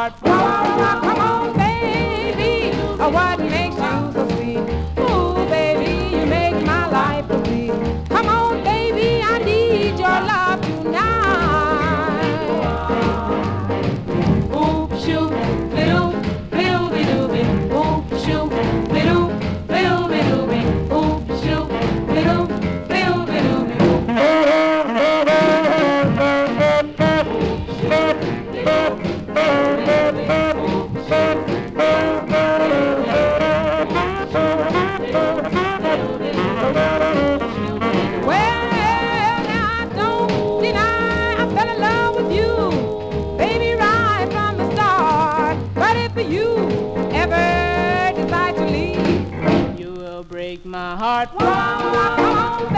heart. Come on, baby, what makes you so sweet? Ooh, baby, you make my life complete. Come on, baby, I need your love tonight. Ooh, shoot, little, little, little bit. Ooh, shoot, little, little, little bit. Ooh, shoot, little, little, little bit. My heart. Come on,